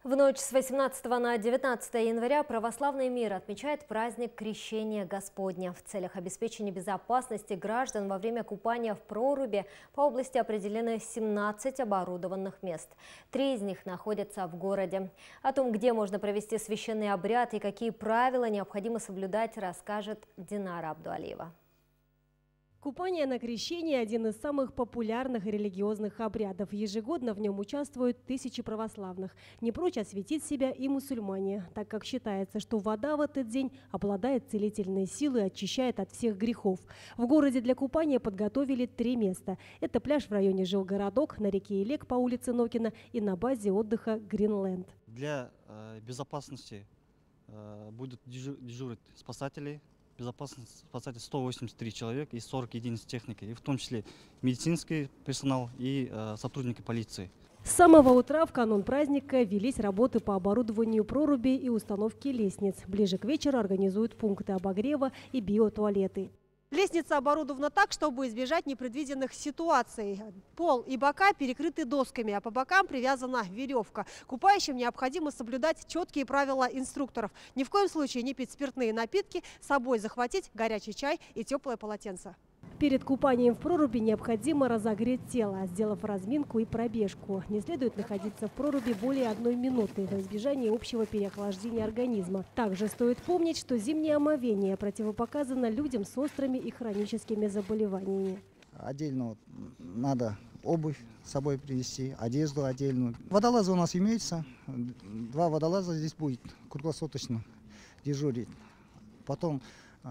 В ночь с 18 на 19 января православный мир отмечает праздник Крещения Господня. В целях обеспечения безопасности граждан во время купания в проруби по области определены 17 оборудованных мест. 3 из них находятся в городе. О том, где можно провести священный обряд и какие правила необходимо соблюдать, расскажет Динара Абдуалиева. Купание на крещении – один из самых популярных религиозных обрядов. Ежегодно в нем участвуют тысячи православных. Не прочь осветить себя и мусульмане, так как считается, что вода в этот день обладает целительной силой и очищает от всех грехов. В городе для купания подготовили 3 места. Это пляж в районе Жилгородок, на реке Илек по улице Нокина и на базе отдыха Гринленд. Для безопасности будут дежурить спасатели. Безопасность спасателей 183 человека и 40 единиц техники, и в том числе медицинский персонал и сотрудники полиции. С самого утра в канун праздника велись работы по оборудованию проруби и установке лестниц. Ближе к вечеру организуют пункты обогрева и биотуалеты. Лестница оборудована так, чтобы избежать непредвиденных ситуаций. Пол и бока перекрыты досками, а по бокам привязана веревка. Купающим необходимо соблюдать четкие правила инструкторов. Ни в коем случае не пить спиртные напитки, с собой захватить горячий чай и теплое полотенце. Перед купанием в проруби необходимо разогреть тело, сделав разминку и пробежку. Не следует находиться в проруби более 1 минуты во избежание общего переохлаждения организма. Также стоит помнить, что зимнее омовение противопоказано людям с острыми и хроническими заболеваниями. Отдельно надо обувь с собой принести, одежду отдельную. Водолазы у нас имеются. 2 водолаза здесь будет круглосуточно дежурить. Потом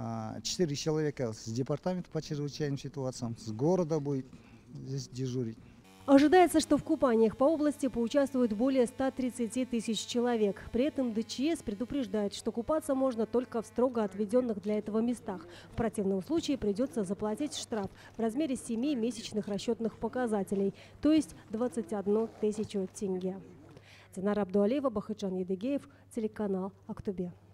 4 человека с департамента по чрезвычайным ситуациям, с города будет здесь дежурить. Ожидается, что в купаниях по области поучаствуют более 130 тысяч человек. При этом ДЧС предупреждает, что купаться можно только в строго отведенных для этого местах. В противном случае придется заплатить штраф в размере 7 месячных расчетных показателей, то есть 21 тысячу тенге. Динара Абдуалиева, Бахытжан Едыгеев, телеканал Актобе.